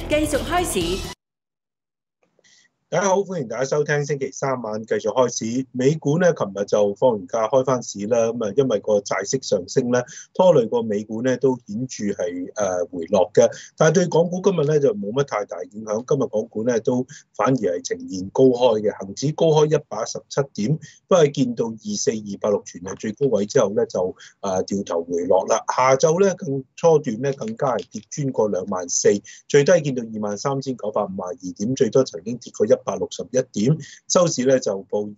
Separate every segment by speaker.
Speaker 1: 繼續開市。
Speaker 2: 大家好，歡迎大家收聽星期三晚繼續開市。美股咧，琴日就放完假開翻市啦。咁啊，因為個債息上升咧，拖累個美股咧都顯著係回落嘅。但係對港股今日咧就冇乜太大影響。今日港股咧都反而係呈現高開嘅，恆指高開117點，不過見到24286全日最高位之後咧就掉頭回落啦。下晝咧初段咧更加係跌穿過24000，最低見到23952點，最多曾經跌過161點，收市咧就報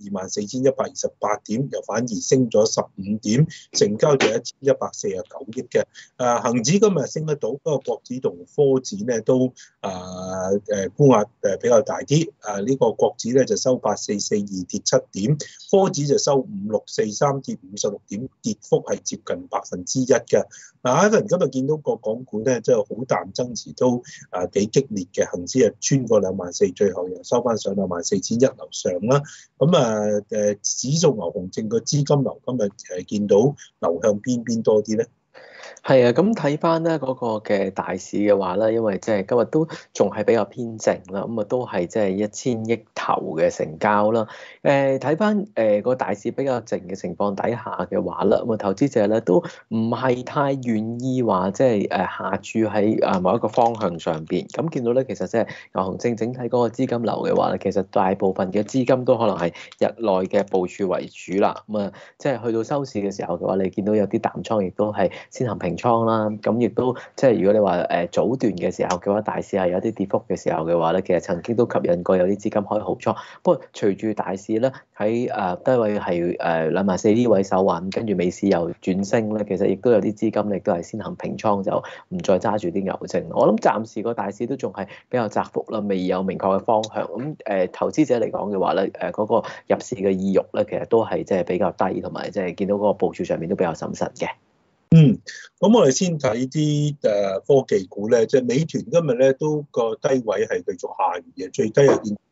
Speaker 2: 24128點，又反而升咗15點，成交就1149億嘅。恆指今日升得到，不過國指同科指咧都沽壓比較大啲。呢個國指咧就收8442跌7點，科指就收5643跌56點，跌幅係接近1%嘅。Ivan 今日見到個港股咧，即係好淡爭持都幾激烈嘅，恆指啊穿過24000，最後又收翻上24100樓上啦。咁指數牛熊證個資金流今日見到流向邊多啲咧？
Speaker 3: 係啊，咁睇翻咧嗰個嘅大市嘅話咧，因為即係今日都仲係比較偏靜啦，咁啊都係即係1000億頭嘅成交啦。睇翻個大市比較靜嘅情況底下嘅話咧，咁啊投資者咧都唔係太願意話即係下注喺某一個方向上邊。咁見到咧，其實即係牛熊證整體嗰個資金流嘅話咧，其實大部分嘅資金都可能係日內嘅部署為主啦。咁啊，即係去到收市嘅時候嘅話，你見到有啲淡倉亦都係先行平倉啦，咁亦都即係如果你話早段嘅時候嘅話，大市係有啲跌幅嘅時候嘅話咧，其實曾經都吸引過有啲資金開好倉。不過隨住大市咧喺低位係24000呢位守穩，跟住尾市又轉升咧，其實亦都有啲資金亦都係先行平倉，就唔再揸住啲牛證。我諗暫時個大市都仲係比較窄幅啦，未有明確嘅方向。咁投資者嚟講嘅話咧，嗰個入市嘅意欲咧，其實都係即係比較低，同埋即係見到嗰個部署上面都比較審慎嘅。
Speaker 2: 咁我哋先睇啲科技股咧，即係美團今日咧都個低位係繼續下移嘅，最低係見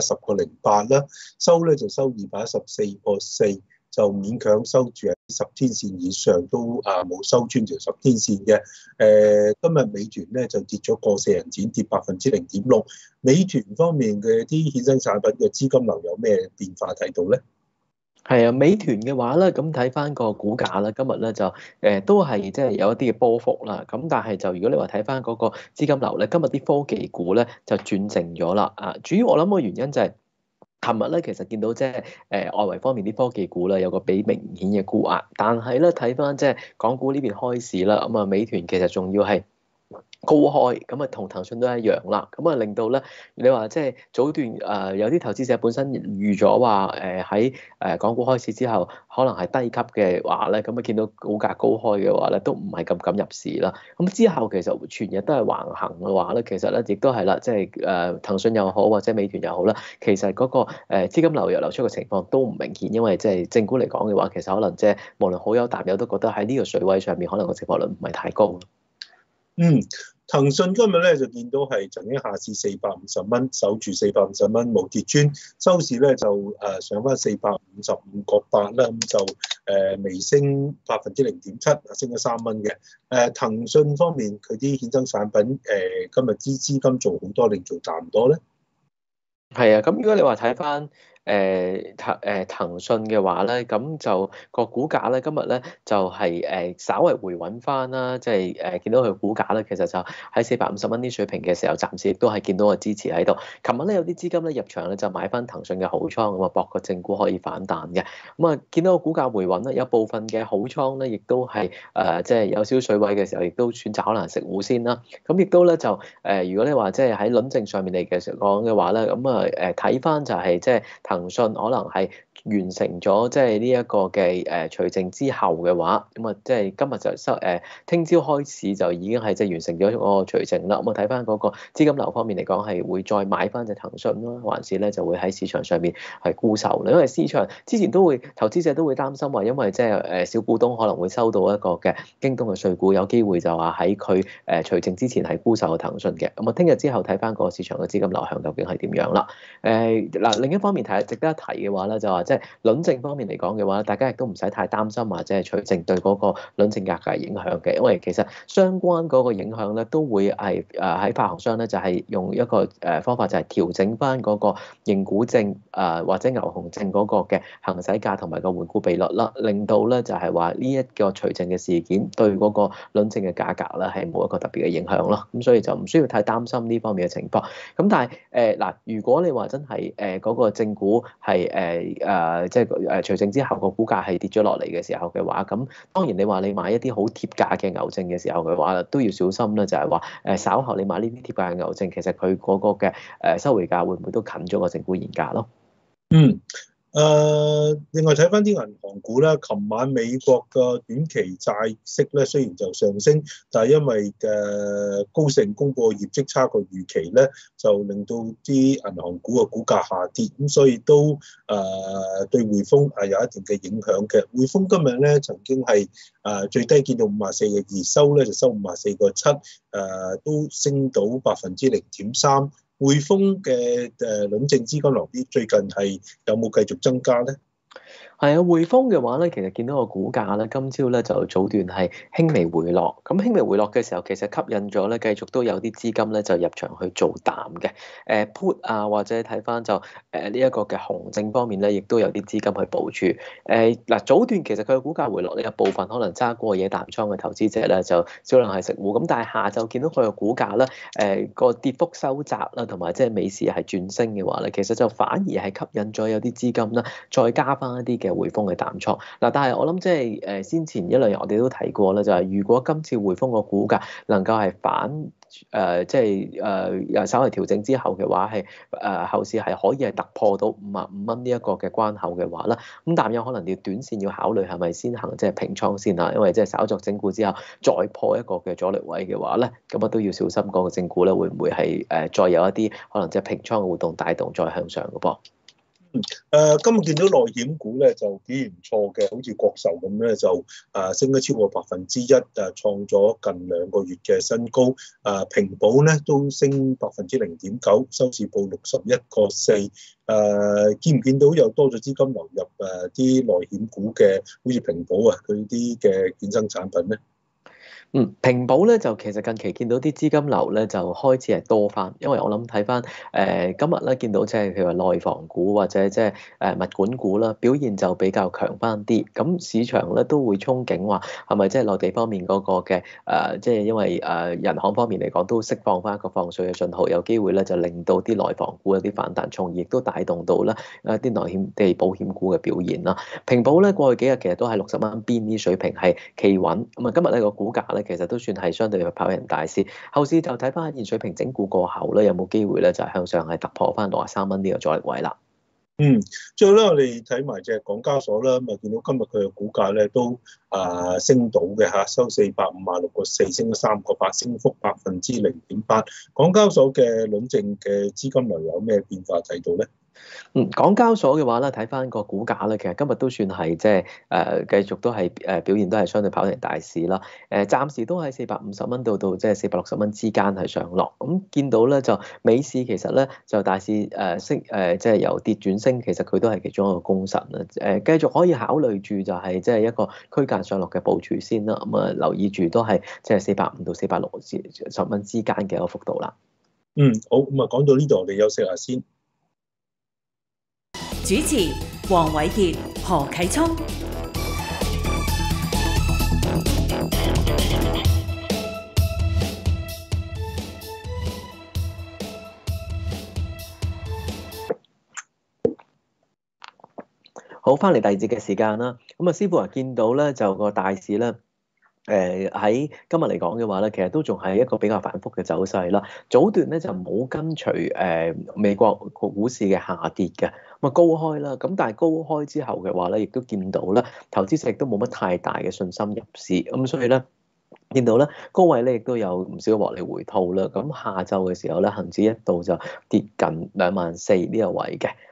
Speaker 2: 210.08啦，收咧就收214.4，就勉強收住喺10天線以上，都冇收穿條10天線嘅。今日美團咧就跌咗個4人錢，跌0.6%。美團方面嘅啲衍生產品嘅資金流有咩變化睇到咧？
Speaker 3: 係啊，美團嘅話咧，咁睇翻個股價咧，今日咧就都係即係有一啲嘅波幅啦。咁但係就如果你話睇翻嗰個資金流咧，今日啲科技股咧就轉靜咗啦。主要我諗個原因就係琴日咧，其實見到即係外圍方面啲科技股咧有個比明顯嘅沽壓，但係咧睇翻即係港股呢邊開市啦，咁啊美團其實仲要係高開，咁啊同騰訊都一樣啦，咁啊令到咧你話即係早段有啲投資者本身預咗話喺港股開市之後可能係低級嘅話咧，咁啊見到股價高開嘅話咧，都唔係咁敢入市啦。咁之後其實全日都係橫行嘅話咧，其實咧亦都係啦，即係騰訊又好或者美團又好啦，其實嗰個資金流入流出嘅情況都唔明顯，因為即係正股嚟講嘅話，其實可能即係無論好友淡友都覺得喺呢個水位上面可能個值博率唔係太高。
Speaker 2: 騰訊今日咧就見到係曾經下試450蚊，守住450蚊冇跌穿，收市咧就上翻455.8啦，咁就微升0.7%，升咗3蚊嘅。騰訊方面佢啲衍生產品今日啲資金做好多定做淡多咧？
Speaker 3: 係啊，咁如果你話睇翻騰訊嘅話咧，咁就個股價咧今日咧就係稍為回穩翻啦，即係見到佢股價咧其實就喺450蚊啲水平嘅時候，暫時亦都係見到個支持喺度。琴日咧有啲資金咧入場咧就買翻騰訊嘅好倉，咁啊博個正股可以反彈嘅。咁啊見到個股價回穩咧，有部分嘅好倉咧亦都係即係有少少水位嘅時候，亦都選擇可能食糊先啦。咁亦都咧就如果你話即係喺輪證上面嚟嘅時候講嘅話咧，咁啊睇翻就係即係騰訊可能係完成咗即係呢一個嘅除淨之後嘅話，咁啊即係今日就聽朝開始就已經係即係完成咗個除淨啦。咁啊睇翻嗰個資金流方面嚟講，係會再買翻隻騰訊啦，還是咧就會喺市場上面係沽售咧？因為市場之前都會投資者都會擔心話，因為即係小股東可能會收到一個嘅京東嘅稅股，有機會就話喺佢除淨之前係沽售騰訊嘅。咁啊聽日之後睇翻個市場嘅資金流向究竟係點樣啦？嗱另一方面睇值得一提嘅話咧，就話即係輪證方面嚟講嘅話，大家亦都唔使太擔心或者係除證對嗰個輪證價格影響嘅，因為其實相關嗰個影響咧都會係喺發行商咧就係用一個方法就係調整翻嗰個認股證或者牛熊證嗰個嘅行使價同埋個換股比率啦，令到咧就係話呢一個除證嘅事件對嗰個輪證嘅價格咧係冇一個特別嘅影響咯，咁所以就唔需要太擔心呢方面嘅情況。咁但係嗱，如果你話真係嗰個正股係即係除證之後個股價係跌咗落嚟嘅時候嘅話，咁當然你話你買一啲好貼價嘅牛證嘅時候嘅話，都要小心啦，就係話稍後你買呢啲貼價嘅牛證，其實佢嗰個嘅收回價會唔會都近咗個正股現價咯？
Speaker 2: 嗯。另外睇翻啲銀行股啦，琴晚美國嘅短期債息咧雖然就上升，但係因為高盛公佈業績差過預期咧，就令到啲銀行股嘅股價下跌，咁所以都對匯豐係有一定嘅影響嘅。匯豐今日咧曾經係最低見到54.2收咧，就收54.7，都升到0.3%。匯豐嘅輪證資金流啲最近係有冇繼續增加咧？
Speaker 3: 係啊，匯豐嘅話咧，其實見到個股價咧，今朝咧就早段係輕微回落。咁輕微回落嘅時候，其實吸引咗咧，繼續都有啲資金咧就入場去做淡嘅。put 啊，或者睇翻就呢一個嘅熊證方面咧，亦都有啲資金去部署。嗱，早段其實佢嘅股價回落呢，有部分可能揸過嘢淡倉嘅投資者咧，就少量係食糊。咁但係下晝見到佢嘅股價咧，個跌幅收窄啦，同埋即係美市係轉升嘅話咧，其實就反而係吸引咗有啲資金啦，再加翻一啲嘅匯豐嘅淡倉嗱，但係我諗即係先前一兩日我哋都提過啦，就係如果今次匯豐個股價能夠係反即係稍為調整之後嘅話，係後市係可以係突破到55蚊呢一個嘅關口嘅話啦，咁但有可能要短線要考慮係咪先行即係平倉先啊，因為即係稍作整固之後再破一個嘅阻力位嘅話咧，咁啊都要小心嗰個整固咧會唔會係再有一啲可能即係平倉嘅活動帶動再向上嘅噃。
Speaker 2: 今日見到內險股咧就表現唔錯嘅，好似國壽咁咧就升咗超過1%，創咗近2個月嘅新高。平保咧都升0.9%，收市報61.4。見唔見到有多咗資金流入啲內險股嘅，好似平保啊佢啲嘅衍生產品咧？
Speaker 3: 平保咧就其實近期見到啲資金流咧就開始係多翻，因為我諗睇翻今日咧見到即係譬如話內房股或者即係物管股啦，表現就比較強翻啲。咁市場咧都會憧憬話係咪即係內地方面嗰個嘅即係因為銀行方面嚟講都釋放翻一個放水嘅信號，有機會咧就令到啲內房股有啲反彈，從而亦都帶動到咧啲內險地保險股嘅表現啦。平保咧過去幾日其實都係60蚊邊啲水平係企穩，咁啊今日呢個股價咧其實都算係相對去跑贏大市，後市就睇翻喺現水平整固過後咧，有冇機會咧就係向上係突破翻63蚊呢個阻力位啦。
Speaker 2: 最後咧我哋睇埋隻港交所啦，咁啊見到今日佢嘅股價咧都升到嘅嚇，收456.4，升咗3.8%，升幅0.8%。港交所嘅輪證嘅資金流有咩變化睇到咧？
Speaker 3: 港交所嘅話咧，睇翻個股價咧，其實今日都算係即係繼續都係表現都係相對跑贏大市啦。暫時都喺450蚊到即係460蚊之間係上落。咁見到咧就美市其實咧就大市升即係由跌轉升，其實佢都係其中一個功臣啦。繼續可以考慮住就係即係一個區間上落嘅部署先啦。咁留意住都係即係450到460蚊之間嘅一個幅度啦。
Speaker 2: 好，咁講到呢度，我哋休息下先。
Speaker 1: 主持黃偉傑、何啟聰。
Speaker 3: 好，翻嚟第二節嘅時間啦。咁師傅見到咧就個大市咧。喺今日嚟講嘅話咧，其實都仲係一個比較反覆嘅走勢啦。早段咧就冇跟隨美國股市嘅下跌嘅，咁啊高開啦。咁但係高開之後嘅話咧，亦都見到咧投資者亦都冇乜太大嘅信心入市，咁所以咧見到咧高位咧亦都有唔少獲利回吐啦。咁下晝嘅時候咧，恆指一度就跌近24,000呢個位嘅。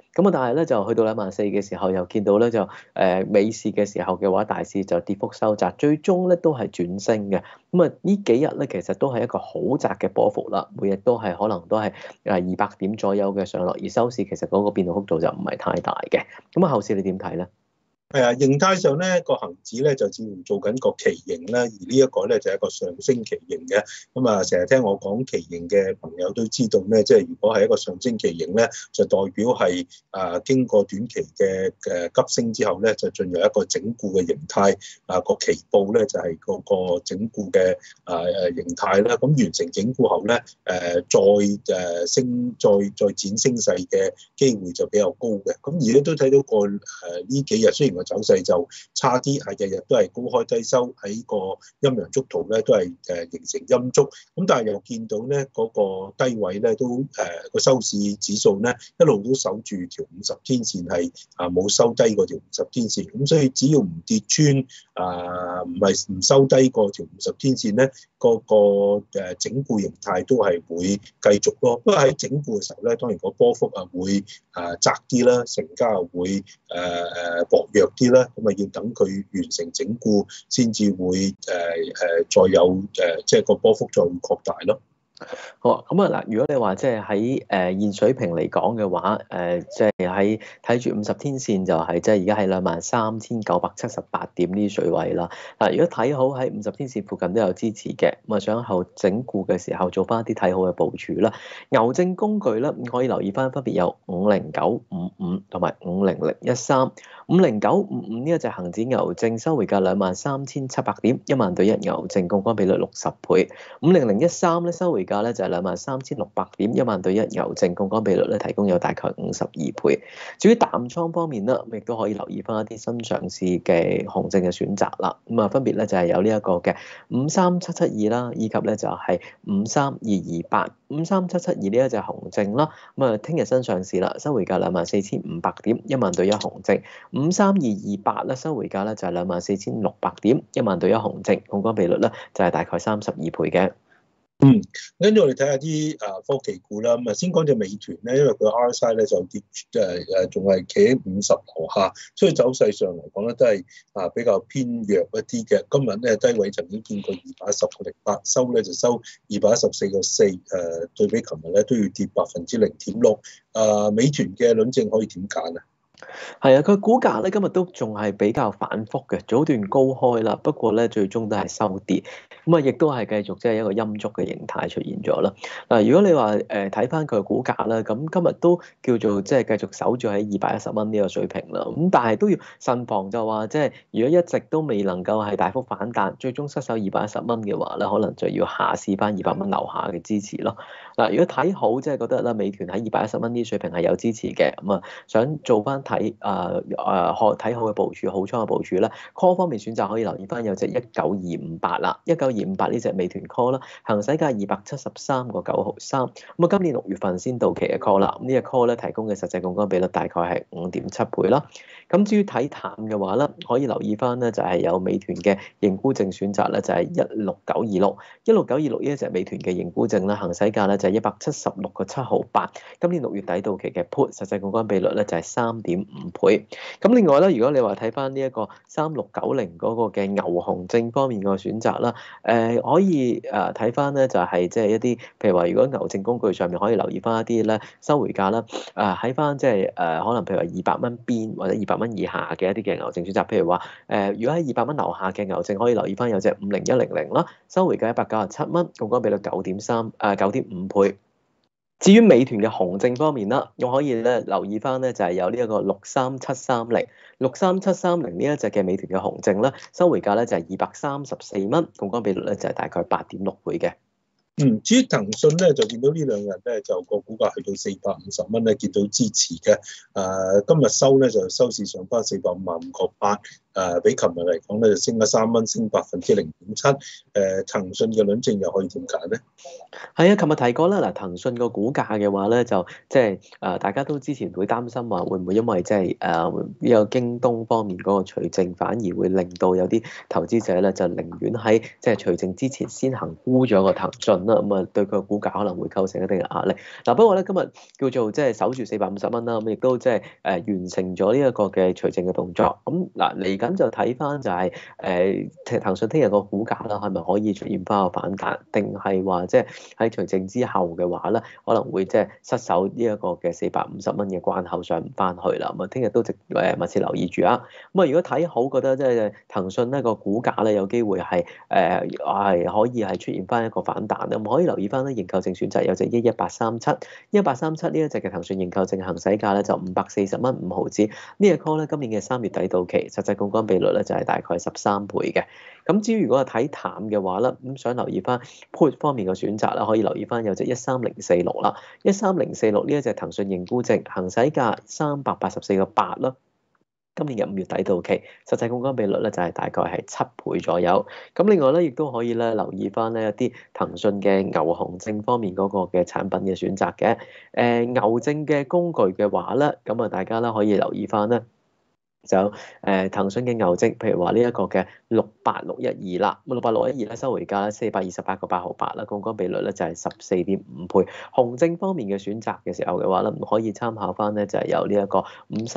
Speaker 3: 咁啊，但係咧就去到24000嘅時候，又見到咧就尾市嘅時候嘅話，大市就跌幅收窄，最終咧都係轉升嘅。咁啊，呢幾日咧其實都係一個好窄嘅波幅啦，每日都係可能都係200點左右嘅上落，而收市其實嗰個變動幅度就唔係太大嘅。咁啊，後市你點睇咧？
Speaker 2: 係啊，形態上咧個恆指咧就似乎做緊個旗形啦，而呢一個咧就係一個上升旗形嘅。咁啊，成日聽我講旗形嘅朋友都知道咧，即係如果係一個上升旗形咧，就代表係經過短期嘅急升之後咧，就進入一個整固嘅形態。個旗布咧就係嗰個整固嘅形態啦。咁完成整固後咧，再升再展升勢嘅機會就比較高嘅。咁而家都睇到個呢幾日雖然走勢就差啲，係日日都係高開低收，喺個陰陽燭圖咧都係形成陰燭，咁但係又見到咧嗰個低位咧都個收市指數咧一路都守住條50天線，係冇收低過條50天線，咁所以只要唔跌穿唔收低過條50天線咧，個整固形態都係會繼續咯。不過喺整固嘅時候咧，當然個波幅會窄啲啦，成交會薄弱啲啦，咁啊要等佢完成整固先至會再有即係個波幅再擴大咯。
Speaker 3: 好啊，咁啊嗱，如果你話即係喺現水平嚟講嘅話，即係喺睇住50天線就係即係而家係23,978點呢啲水位啦。嗱，如果睇好喺50天線附近都有支持嘅，咁啊想後整固嘅時候做翻一啲睇好嘅部署啦。牛證工具咧可以留意翻，分別有50955同埋50013。50955呢一隻恆指牛證收回價23,700點，10000對1牛證槓桿比率60倍。50013咧收回價咧就係23,600點，10000對1牛證槓桿比率咧提供有大概52倍。至於淡倉方面咧，亦都可以留意翻一啲新上市嘅紅證嘅選擇啦。咁啊分別咧就係有呢一個嘅53772啦，以及咧就係53228。53772呢一隻紅證啦，咁啊聽日新上市啦，收回價24,500點，10000對1紅證。53228咧收回價咧就係24,600點，10000對1紅證，槓桿比率咧就係大概32倍嘅。
Speaker 2: 跟住我哋睇下啲科技股啦。咁啊先講隻美團咧，因為佢 RSI 咧就跌仲係企喺50樓下，所以走勢上嚟講咧都係比較偏弱一啲嘅。今日咧低位曾經見過210.08，收咧就收214.4，對比琴日咧都要跌0.6%。美團嘅論證可以點揀啊？
Speaker 3: 係啊，佢股價咧今日都仲係比較反覆嘅，早段高開啦，不過咧最終都係收跌，咁啊亦都係繼續即係一個陰燭嘅形態出現咗啦。嗱，如果你話睇翻佢嘅股價啦，咁今日都叫做即係繼續守住喺210蚊呢個水平啦。咁但係都要慎防，就話即係如果一直都未能夠係大幅反彈，最終失守210蚊嘅話咧，可能就要下試翻200蚊樓下嘅支持咯。嗱，如果睇好即係覺得咧美團喺210蚊呢水平係有支持嘅，咁啊想做翻睇睇好嘅部署，好倉嘅部署咧 ，call 方面選擇可以留意翻有隻19258啦，19258呢隻美團 call 啦，行使價273.9毫三，咁啊今年6月份先到期嘅 call 啦，咁呢隻 call 咧提供嘅實際槓桿比率大概係5.7倍啦。咁至於睇淡嘅話咧，可以留意翻咧就係有美團嘅認沽證選擇咧，就係16926呢一隻美團嘅認沽證咧，行使價咧就係176.7毫八，今年6月底到期嘅 put 實際槓桿比率咧就係3.5倍。咁另外咧，如果你話睇翻呢一個3690嗰個嘅牛熊證方面個選擇啦，可以睇翻咧就係即係一啲，譬如話如果牛證工具上面可以留意翻一啲咧收回價啦，喺翻即係可能譬如話200蚊邊或者200蚊以下嘅一啲嘅牛證選擇，譬如話如果喺200蚊樓下嘅牛證可以留意翻有隻50100啦，收回價197蚊，槓桿比率9.5倍。至於美團嘅紅證方面啦，我可以咧留意翻咧就係有呢一個63730呢一隻嘅美團嘅紅證啦，收回價咧就係234蚊，槓桿比率咧就係大概8.6倍嘅。
Speaker 2: 至於騰訊咧，就見到呢兩日咧就個股價去到450蚊咧，見到支持嘅。今日收咧就收市上翻455.8， 比琴日嚟講咧就升咗3蚊，升0.7%。騰訊嘅輪證又可以點揀咧？
Speaker 3: 係啊，琴日提過啦，嗱，騰訊個股價嘅話咧，就即係大家都之前會擔心話會唔會因為即係呢個京東方面嗰個除淨，反而會令到有啲投資者咧就寧願喺即係除淨之前先行沽咗個騰訊啦，咁啊對佢個股價可能會構成一定嘅壓力。嗱，不過咧今日叫做即係守住450蚊啦，咁亦都即係完成咗呢一個嘅除淨嘅動作。咁嗱嚟緊就睇翻就係騰訊聽日個股價啦，係咪可以出現翻個反彈，定係話即係喺除淨之後嘅話咧，可能會即係失守呢一個嘅450蚊嘅關口，上唔翻去啦。咁啊，聽日都密切留意住啊。咁啊，如果睇好，覺得即係騰訊呢個股價咧有機會係可以係出現翻一個反彈，咁可以留意翻咧認購證選擇有隻1837呢一隻嘅騰訊認購證行使價咧就540蚊5毫子。呢個 call 咧今年嘅3月底到期，實際槓桿比率咧就係大概13倍嘅。咁至於如果係睇淡嘅話咧，咁想留意翻 put 方面嘅選擇啦，可以留意翻有隻13046啦，13046呢一隻騰訊認沽證行使價384.8啦。今年嘅5月底到期，實際槓桿比率咧就係大概係7倍左右。咁另外咧，亦都可以咧留意翻呢一啲騰訊嘅牛熊證方面嗰個嘅產品嘅選擇嘅。牛證嘅工具嘅話咧，咁啊大家咧可以留意翻咧。就騰訊嘅牛證，譬如話呢一個嘅68612啦，咁68612咧收回價咧428.8毫八啦，槓桿比率咧就係14.5倍。熊證方面嘅選擇嘅時候嘅話咧，可以參考翻咧就係有呢一個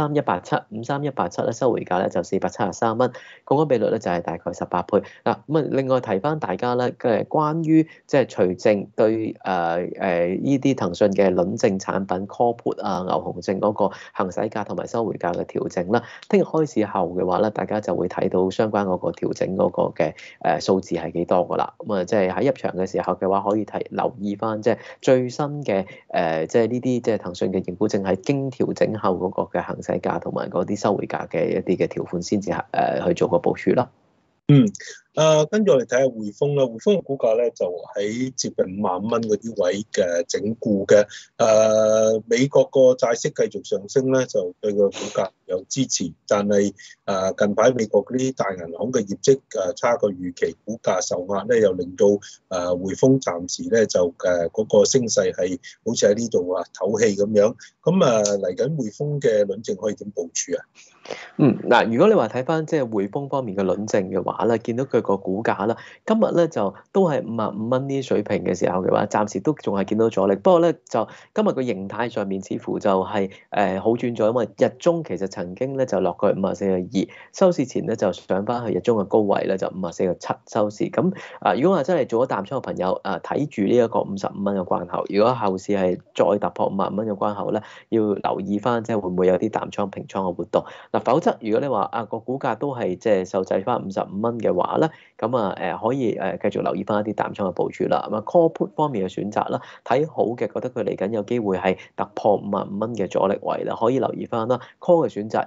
Speaker 3: 53187咧收回價咧就473蚊，槓桿比率咧就係大概18倍。嗱咁啊，另外提翻大家咧嘅關於即係除淨對呢啲騰訊嘅輪證產品 call put 啊牛熊證嗰個行使價同埋收回價嘅調整啦。聽日開市後嘅話咧，大家就會睇到相關嗰個調整嗰個嘅數字係幾多噶啦。咁啊，即係喺入場嘅時候嘅話，可以留意翻即係最新嘅即係呢啲即係騰訊嘅認股證喺經調整後嗰個嘅行使價同埋嗰啲收回價嘅一啲嘅條款先至去做個部署啦。
Speaker 2: 跟住我哋睇下匯豐啦，匯豐嘅股價咧就喺接近5萬蚊嗰啲位嘅整固嘅。美國個債息繼續上升咧，就對個股價有支持，但係近排美國嗰啲大銀行嘅業績差過預期，股價受壓咧，又令到匯豐暫時咧就嗰個升勢係好似喺呢度唞氣咁樣。咁嚟緊匯豐嘅輪證可以點部署啊？
Speaker 3: 嗱，如果你話睇翻即係匯豐方面嘅輪證嘅話咧，見到佢個股價啦，今日咧就都係55蚊呢啲水平嘅時候嘅話，暫時都仲係見到阻力。不過咧就今日個形態上面似乎就係好轉咗，因為日中其實曾經咧就落過54.2，收市前咧就上翻去日中嘅高位咧就54.7收市。咁如果話真係做咗淡倉嘅朋友睇住呢一個55蚊嘅關口，如果後市係再突破55蚊嘅關口咧，要留意翻即係會唔會有啲淡倉平倉嘅活動。嗱，否則如果你話個股價都係即係受制翻55蚊嘅話咧，咁可以繼續留意翻一啲淡倉嘅部署啦。咁啊 call put 方面嘅選擇啦，睇好嘅覺得佢嚟緊有機會係突破55蚊嘅阻力位啦，可以留意翻啦。call 嘅選擇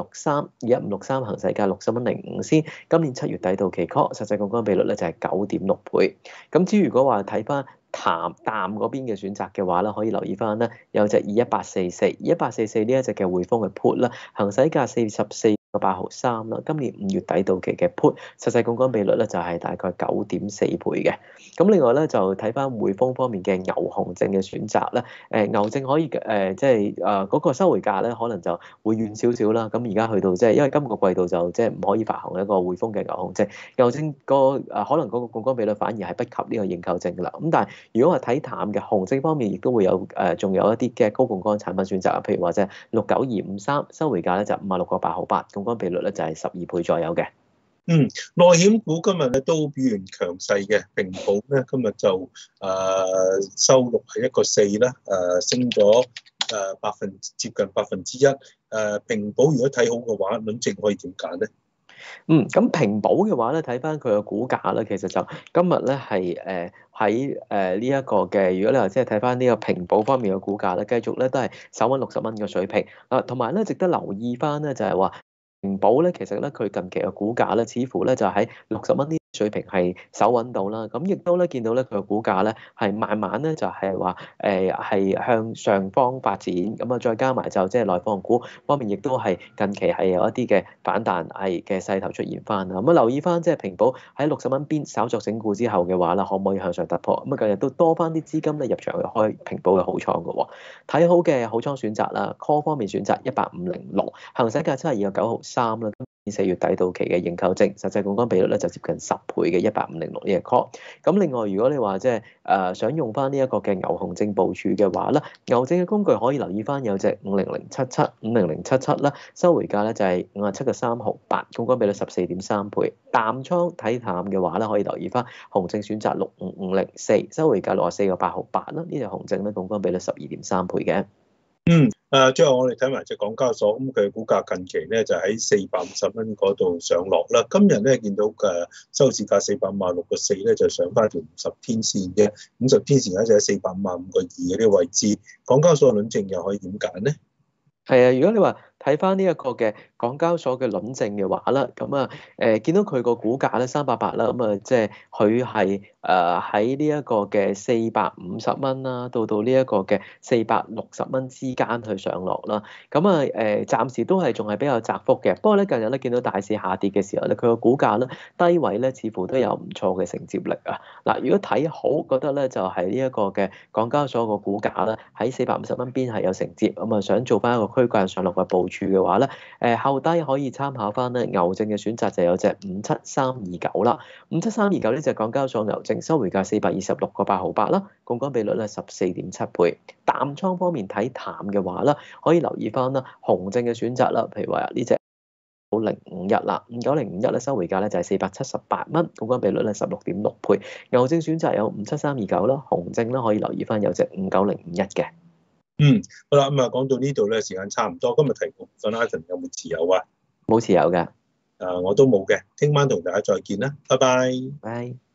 Speaker 3: 2153行使價60蚊05先，今年7月底到期 call， 實際槓桿比率咧就係9.6倍。咁至於如果話睇翻淡嗰邊嘅選擇嘅話咧，可以留意翻咧，有隻2144呢一隻嘅匯豐嘅 put 啦，行使價44.8毫3啦，今年5月底到期嘅 put， 實際槓桿比率咧就係大概9.4倍嘅。咁另外咧就睇翻匯豐方面嘅牛熊證嘅選擇咧，牛證可以即係嗰個收回價咧可能就會遠少少啦。咁而家去到即係因為今個季度就即係唔可以發行一個匯豐嘅牛熊證，牛證可能嗰個槓桿比率反而係不及呢個認購證㗎啦。咁但係如果話睇淡嘅熊證方面，亦都會有仲有一啲嘅高槓桿產品選擇，譬如話即係69253收回價咧就56.8毫八，槓桿比率咧就係12倍左右嘅。
Speaker 2: 內險股今日咧都表現強勢嘅，平保咧今日就收錄係1.4啦，升咗接近1%。平保如果睇好嘅話，輪證可以點揀咧？
Speaker 3: 咁平保嘅話咧，睇翻佢嘅股價咧，其實就今日咧係喺呢一個嘅，如果你話即係睇翻呢個平保方面嘅股價咧，繼續咧都係守穩60蚊嘅水平。同埋咧值得留意翻咧就係話平保咧，其實咧佢近期嘅股價咧，似乎咧就喺60蚊呢水平係守穩到啦，咁亦都咧見到咧佢嘅股價咧係慢慢咧就係話係向上方發展，咁啊再加埋就即係內房股方面，亦都係近期係有一啲嘅反彈係嘅勢頭出現翻啦。咁啊留意翻即係平保喺60蚊邊稍作整固之後嘅話啦，可唔可以向上突破？咁啊近日都多翻啲資金咧入場去開平保嘅好倉嘅喎，睇好嘅好倉選擇啦 ，call 方面選擇18506，行使價72.9毫3啦。4月底到期嘅認購證，實際槓桿比率咧就接近10倍嘅18506呢個 call。咁另外，如果你話即係想用翻呢一個嘅牛熊證部署嘅話咧，牛證嘅工具可以留意翻有隻50077啦，收回價咧就係57.3毫8，槓桿比率14.3倍。淡倉睇淡嘅話咧，可以留意翻熊證選擇65504，收回價64.8毫8啦。呢隻熊證咧槓桿比率12.3倍嘅。
Speaker 2: 最後我哋睇埋隻港交所，咁佢嘅股價近期咧就喺450蚊嗰度上落啦。今日咧見到嘅收市價456.4咧就上翻條50天線嘅，50天線咧就喺455.2嘅呢個位置。港交所嘅輪證又可以點揀咧？
Speaker 3: 係啊，如果你話睇翻呢一個嘅港交所嘅輪證嘅話啦，咁啊見到佢個股價咧380啦，咁啊即係佢係喺呢一個嘅450蚊啦，到呢一個嘅460蚊之間去上落啦。咁啊暫時都係仲係比較窄幅嘅。不過咧近日咧見到大市下跌嘅時候咧，佢個股價咧低位咧似乎都有唔錯嘅承接力啊。嗱，如果睇好，覺得咧就係呢一個嘅港交所個股價咧喺450蚊邊係有承接，咁啊想做翻一個區間上落嘅部署嘅話咧，後低可以參考翻咧牛證嘅選擇就有隻57329啦，57329呢隻港交所牛證收回價426.8毫8啦，槓桿比率咧14.7倍。淡倉方面睇淡嘅話啦，可以留意翻啦熊證嘅選擇啦，譬如話呢隻9051啦，9051咧收回價咧就係478蚊，槓桿比率咧16.6倍。牛證選擇有57329啦，熊證咧可以留意翻有隻59051嘅。
Speaker 2: 好啦，咁啊講到呢度咧，時間差唔多。今日題目，Ivan有冇持有啊？
Speaker 3: 冇持有㗎。
Speaker 2: 我都冇嘅。聽晚同大家再見啦，拜拜。
Speaker 3: 拜。